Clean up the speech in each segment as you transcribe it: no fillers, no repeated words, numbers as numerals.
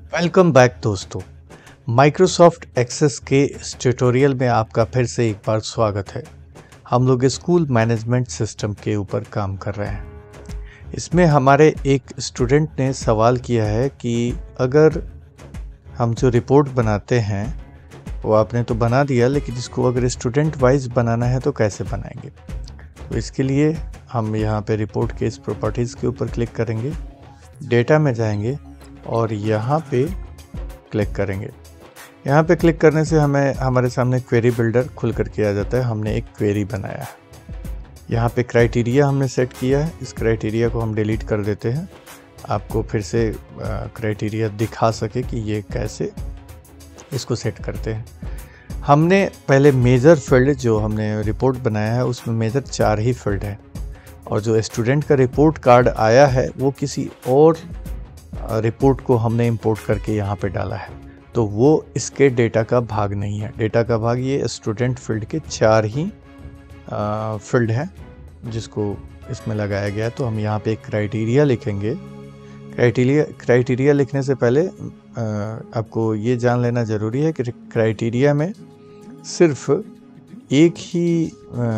Welcome back दोस्तों। Microsoft Access के इस ट्यूटोरियल में आपका फिर से एक बार स्वागत है। हम लोग स्कूल मैनेजमेंट सिस्टम के ऊपर काम कर रहे हैं। इसमें हमारे एक स्टूडेंट ने सवाल किया है कि अगर हम जो रिपोर्ट बनाते हैं वो आपने तो बना दिया, लेकिन इसको अगर स्टूडेंट वाइज बनाना है तो कैसे बनाएंगे। तो इसके लिए हम यहाँ पे रिपोर्ट के इस प्रॉपर्टीज़ के ऊपर क्लिक करेंगे, डेटा में जाएंगे और यहाँ पे क्लिक करेंगे। यहाँ पे क्लिक करने से हमें हमारे सामने क्वेरी बिल्डर खुल करके आ जाता है। हमने एक क्वेरी बनाया है। यहाँ पे क्राइटेरिया हमने सेट किया है। इस क्राइटेरिया को हम डिलीट कर देते हैं, आपको फिर से क्राइटेरिया दिखा सके कि ये कैसे इसको सेट करते हैं। हमने पहले मेजर फील्ड जो हमने रिपोर्ट बनाया है उसमें मेजर 4 ही फील्ड है, और जो स्टूडेंट का रिपोर्ट कार्ड आया है वो किसी और रिपोर्ट को हमने इंपोर्ट करके यहाँ पे डाला है, तो वो इसके डेटा का भाग नहीं है। डेटा का भाग ये स्टूडेंट फील्ड के 4 ही फील्ड है जिसको इसमें लगाया गया है। तो हम यहाँ पे एक क्राइटेरिया लिखेंगे। क्राइटेरिया लिखने से पहले आपको ये जान लेना ज़रूरी है कि क्राइटेरिया में सिर्फ एक ही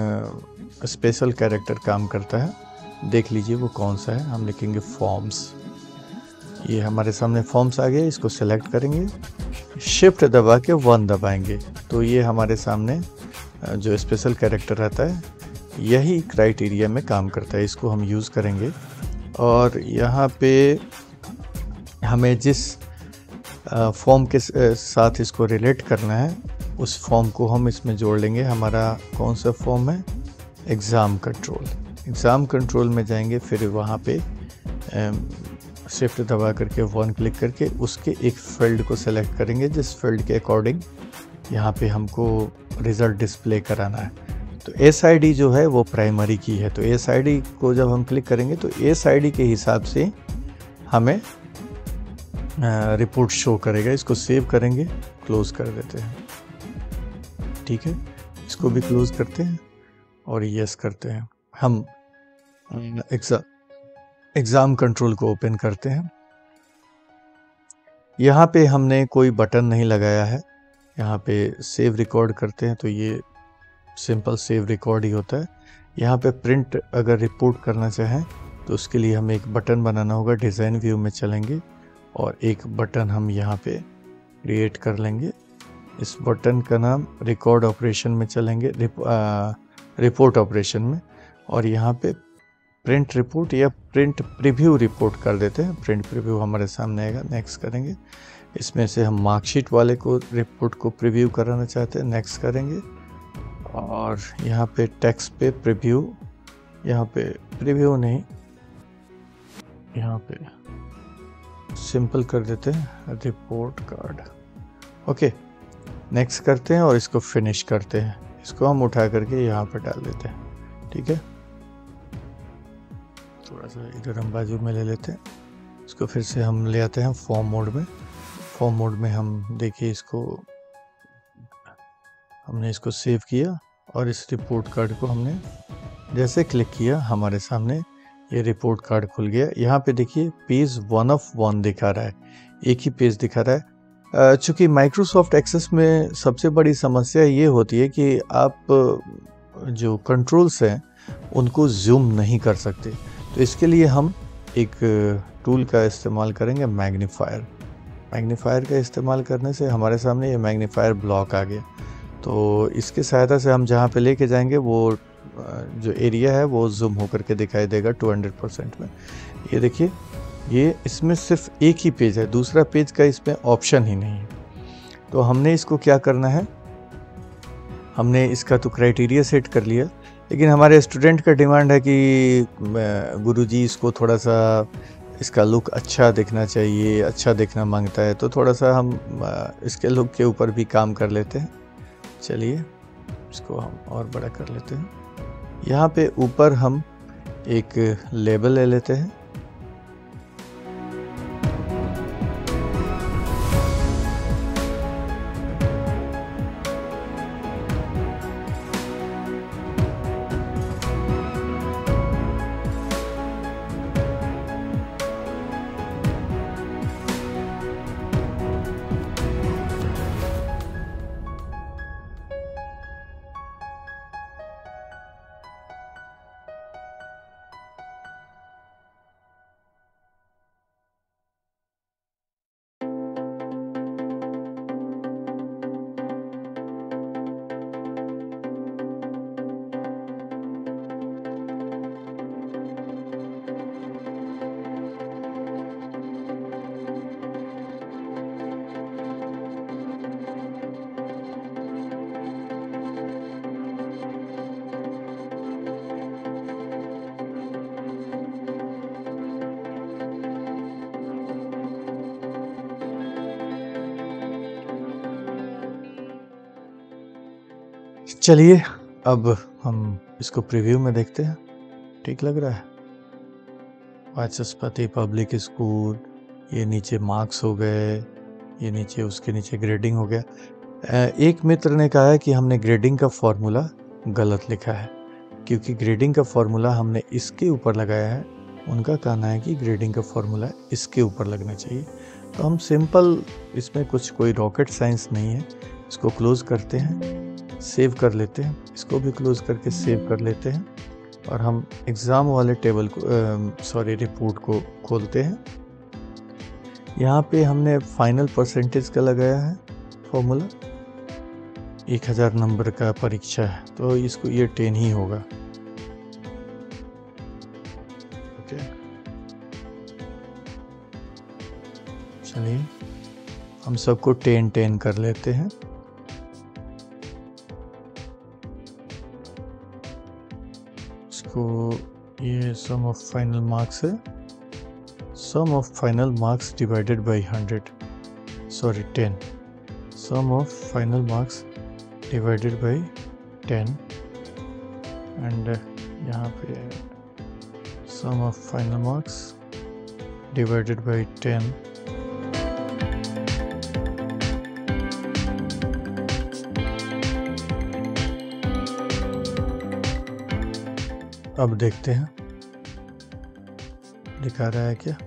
स्पेशल कैरेक्टर काम करता है। देख लीजिए वो कौन सा है। हम लिखेंगे फॉर्म्स। ये हमारे सामने फॉर्म्स आ गए, इसको सेलेक्ट करेंगे, शिफ्ट दबा के 1 दबाएंगे तो ये हमारे सामने जो स्पेशल कैरेक्टर रहता है यही क्राइटेरिया में काम करता है। इसको हम यूज़ करेंगे और यहाँ पे हमें जिस फॉर्म के साथ इसको रिलेट करना है उस फॉर्म को हम इसमें जोड़ लेंगे। हमारा कौन सा फॉर्म है? Exam control. एग्ज़ाम कंट्रोल में जाएंगे, फिर वहाँ पे शिफ्ट दबा करके 1 क्लिक करके उसके एक फील्ड को सेलेक्ट करेंगे जिस फील्ड के अकॉर्डिंग यहाँ पे हमको रिज़ल्ट डिस्प्ले कराना है। तो SID जो है वो प्राइमरी की है, तो SID को जब हम क्लिक करेंगे तो SID के हिसाब से हमें रिपोर्ट शो करेगा। इसको सेव करेंगे, क्लोज कर देते हैं। ठीक है, इसको भी क्लोज करते हैं और यस करते हैं। हम एग्ज़ाम कंट्रोल को ओपन करते हैं। यहाँ पे हमने कोई बटन नहीं लगाया है। यहाँ पे सेव रिकॉर्ड करते हैं तो ये सिंपल सेव रिकॉर्ड ही होता है। यहाँ पे प्रिंट अगर रिपोर्ट करना चाहें तो उसके लिए हमें एक बटन बनाना होगा। डिज़ाइन व्यू में चलेंगे और एक बटन हम यहाँ पे क्रिएट कर लेंगे। इस बटन का नाम रिकॉर्ड ऑपरेशन में चलेंगे, रिपोर्ट ऑपरेशन में, और यहाँ पे प्रिंट रिपोर्ट या प्रिंट प्रीव्यू रिपोर्ट कर देते हैं। प्रिंट प्रीव्यू हमारे सामने आएगा, नेक्स्ट करेंगे। इसमें से हम मार्कशीट वाले को रिपोर्ट को प्रीव्यू कराना चाहते हैं, नेक्स्ट करेंगे। और यहाँ पे टेक्स्ट पे प्रीव्यू, यहाँ पे प्रीव्यू नहीं, यहाँ पे सिंपल कर देते हैं रिपोर्ट कार्ड। ओके, नेक्स्ट करते हैं और इसको फिनिश करते हैं। इसको हम उठा करके यहाँ पे डाल देते हैं। ठीक है, थोड़ा सा इधर हम बाजू में ले लेते हैं। इसको फिर से हम ले आते हैं फॉर्म मोड में। फॉर्म मोड में हम देखिए हमने इसको सेव किया और इस रिपोर्ट कार्ड को हमने जैसे क्लिक किया हमारे सामने ये रिपोर्ट कार्ड खुल गया। यहाँ पे देखिए पेज 1 of 1 दिखा रहा है, एक ही पेज दिखा रहा है। चूँकि माइक्रोसॉफ्ट एक्सेस में सबसे बड़ी समस्या ये होती है कि आप जो कंट्रोल्स हैं उनको जूम नहीं कर सकते, तो इसके लिए हम एक टूल का इस्तेमाल करेंगे, मैग्नीफायर। मैग्नीफायर का इस्तेमाल करने से हमारे सामने ये मैग्नीफायर ब्लॉक आ गया। तो इसकी सहायता से हम जहाँ पे लेके जाएंगे वो जो एरिया है वो जूम होकर के दिखाई देगा 200% में। ये देखिए, ये इसमें सिर्फ एक ही पेज है, दूसरा पेज का इसमें ऑप्शन ही नहीं है। तो हमने इसको क्या करना है, हमने इसका तो क्राइटेरिया सेट कर लिया, लेकिन हमारे स्टूडेंट का डिमांड है कि गुरुजी इसको थोड़ा सा इसका लुक अच्छा दिखना चाहिए, अच्छा दिखना मांगता है, तो थोड़ा सा हम इसके लुक के ऊपर भी काम कर लेते हैं। चलिए इसको हम और बड़ा कर लेते हैं। यहाँ पे ऊपर हम एक लेबल ले लेते हैं। चलिए अब हम इसको प्रीव्यू में देखते हैं। ठीक लग रहा है? वाचस्पति पब्लिक स्कूल, ये नीचे मार्क्स हो गए, ये नीचे उसके नीचे ग्रेडिंग हो गया। एक मित्र ने कहा है कि हमने ग्रेडिंग का फॉर्मूला गलत लिखा है, क्योंकि ग्रेडिंग का फॉर्मूला हमने इसके ऊपर लगाया है। उनका कहना है कि ग्रेडिंग का फॉर्मूला इसके ऊपर लगना चाहिए। तो हम सिंपल, इसमें कुछ कोई रॉकेट साइंस नहीं है। इसको क्लोज करते हैं, सेव कर लेते हैं, इसको भी क्लोज करके सेव कर लेते हैं और हम एग्ज़ाम वाले टेबल को रिपोर्ट को खोलते हैं। यहाँ पे हमने फाइनल परसेंटेज का लगाया है फॉर्मूला। 1000 नंबर का परीक्षा है तो इसको ये 10 ही होगा। ओके, चलिए हम सबको 10-10 कर लेते हैं। इसको ये सम ऑफ फाइनल मार्क्स है, sum of final marks divided by 10, sum of final marks divided by 10 and यहाँ पे sum of final marks divided by 10। अब देखते हैं दिखा रहा है क्या।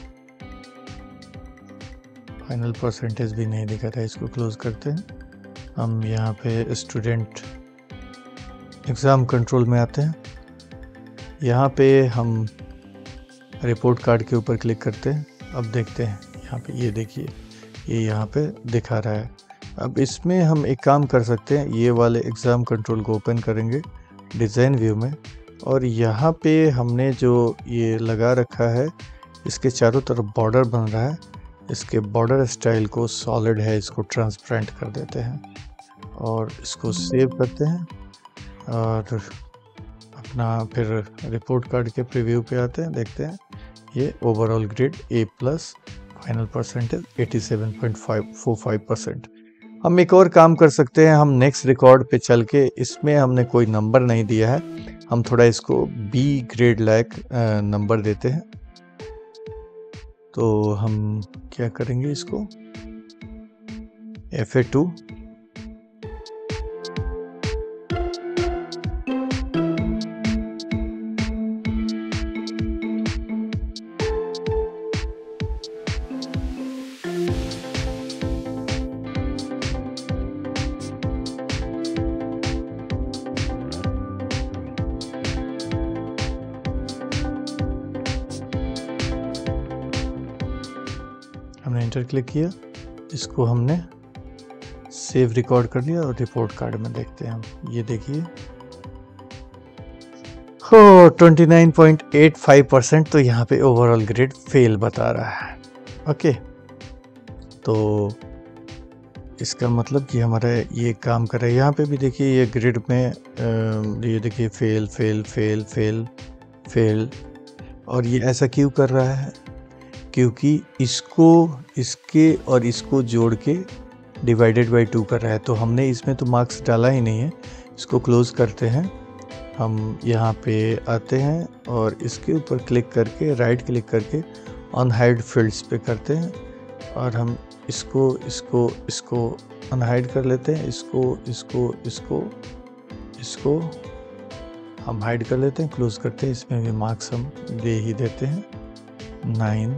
फाइनल परसेंटेज भी नहीं दिखा रहा है। इसको क्लोज करते हैं। हम यहाँ पे स्टूडेंट एग्ज़ाम कंट्रोल में आते हैं। यहाँ पे हम रिपोर्ट कार्ड के ऊपर क्लिक करते हैं। अब देखते हैं यहाँ पे, ये देखिए ये यहाँ पे दिखा रहा है। अब इसमें हम एक काम कर सकते हैं, ये वाले एग्ज़ाम कंट्रोल को ओपन करेंगे डिज़ाइन व्यू में, और यहाँ पे हमने जो ये लगा रखा है इसके चारों तरफ बॉर्डर बन रहा है। इसके बॉर्डर स्टाइल को सॉलिड है, इसको ट्रांसपेरेंट कर देते हैं और इसको सेव करते हैं और अपना फिर रिपोर्ट कार्ड के प्रीव्यू पे आते हैं। देखते हैं ये overall grade A+, final percentage 87.45%। हम एक और काम कर सकते हैं, हम नेक्स्ट रिकॉर्ड पे चल के, इसमें हमने कोई नंबर नहीं दिया है, हम थोड़ा इसको B ग्रेड लायक नंबर देते हैं। तो हम क्या करेंगे, इसको FA2 हमने इंटर क्लिक किया, इसको हमने सेव रिकॉर्ड कर लिया और रिपोर्ट कार्ड में देखते हैं हम। ये देखिए हो 29.85%, तो यहाँ पे ओवरऑल ग्रेड फेल बता रहा है। ओके, तो इसका मतलब कि हमारा ये काम कर रहा है। यहाँ पे भी देखिए ये ग्रिड में ये देखिए fail fail fail fail fail, और ये ऐसा क्यों कर रहा है, क्योंकि इसको इसके और इसको जोड़ के डिवाइडेड बाई 2 कर रहा है। तो हमने इसमें तो मार्क्स डाला ही नहीं है। इसको क्लोज करते हैं, हम यहाँ पे आते हैं और इसके ऊपर क्लिक करके, राइट क्लिक करके अनहाइड फील्ड्स पे करते हैं और हम इसको इसको इसको अनहाइड कर लेते हैं। इसको इसको इसको इसको हम हाइड कर लेते हैं, क्लोज करते हैं। इसमें भी मार्क्स हम दे ही देते हैं 9।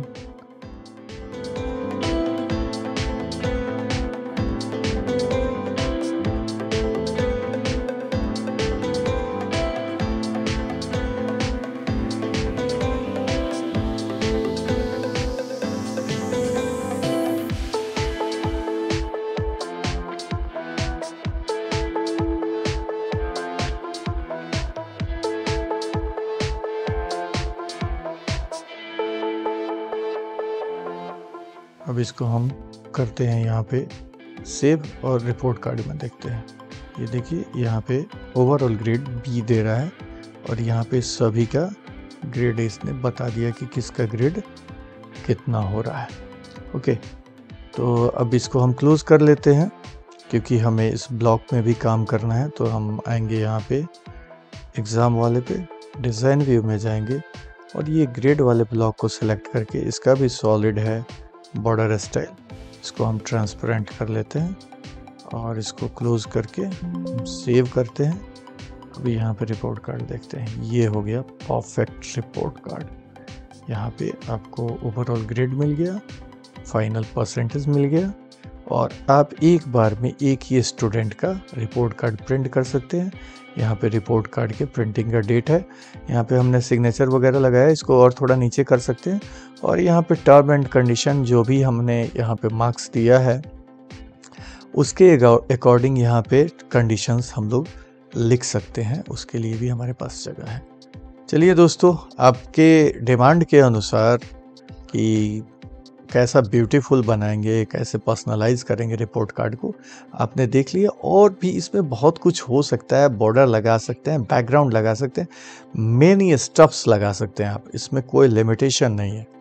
अब इसको हम करते हैं यहाँ पे सेव और रिपोर्ट कार्ड में देखते हैं। ये देखिए यहाँ पे ओवरऑल ग्रेड B दे रहा है और यहाँ पे सभी का ग्रेड इसने बता दिया कि किसका ग्रेड कितना हो रहा है। ओके, तो अब इसको हम क्लोज कर लेते हैं। क्योंकि हमें इस ब्लॉक में भी काम करना है, तो हम आएंगे यहाँ पे एग्ज़ाम वाले पे, डिज़ाइन व्यू में जाएंगे और ये ग्रेड वाले ब्लॉक को सिलेक्ट करके, इसका भी सॉलिड है बॉर्डर स्टाइल, इसको हम ट्रांसपेरेंट कर लेते हैं और इसको क्लोज करके हम सेव करते हैं। अभी यहाँ पे रिपोर्ट कार्ड देखते हैं, ये हो गया परफेक्ट रिपोर्ट कार्ड। यहाँ पे आपको ओवरऑल ग्रेड मिल गया, फाइनल परसेंटेज मिल गया और आप एक बार में एक ही स्टूडेंट का रिपोर्ट कार्ड प्रिंट कर सकते हैं। यहाँ पे रिपोर्ट कार्ड के प्रिंटिंग का डेट है, यहाँ पे हमने सिग्नेचर वगैरह लगाया, इसको और थोड़ा नीचे कर सकते हैं और यहाँ पे टर्म एंड कंडीशन जो भी हमने यहाँ पे मार्क्स दिया है उसके अकॉर्डिंग यहाँ पे कंडीशंस हम लोग लिख सकते हैं, उसके लिए भी हमारे पास जगह है। चलिए दोस्तों, आपके डिमांड के अनुसार कि कैसा ब्यूटीफुल बनाएंगे, कैसे पर्सनलाइज करेंगे रिपोर्ट कार्ड को, आपने देख लिया। और भी इसमें बहुत कुछ हो सकता है, बॉर्डर लगा सकते हैं, बैकग्राउंड लगा सकते हैं, मेनी स्टफ्स लगा सकते हैं आप, इसमें कोई लिमिटेशन नहीं है।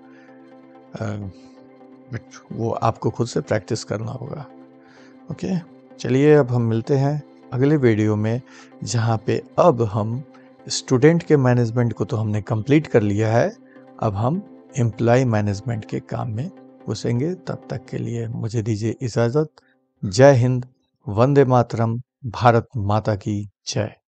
बट वो आपको खुद से प्रैक्टिस करना होगा। ओके, चलिए अब हम मिलते हैं अगले वीडियो में, जहाँ पे अब हम स्टूडेंट के मैनेजमेंट को तो हमने कंप्लीट कर लिया है, अब हम एम्प्लॉय मैनेजमेंट के काम में घुसेंगे। तब तक के लिए मुझे दीजिए इजाज़त। जय हिंद, वंदे मातरम, भारत माता की जय।